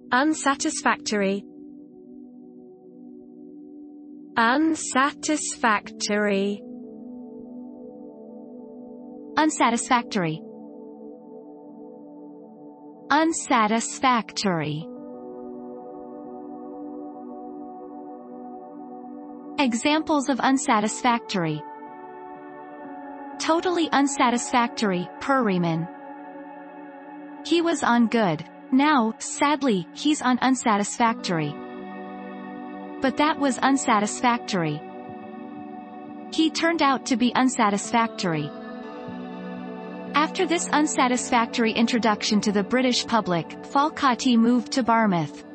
Unsatisfactory. Unsatisfactory. Unsatisfactory. Unsatisfactory. Examples of unsatisfactory. Totally unsatisfactory, Perryman. He was on good. Now, sadly, he's on unsatisfactory. But that was unsatisfactory. He turned out to be unsatisfactory. After this unsatisfactory introduction to the British public, Falcotti moved to Barmouth.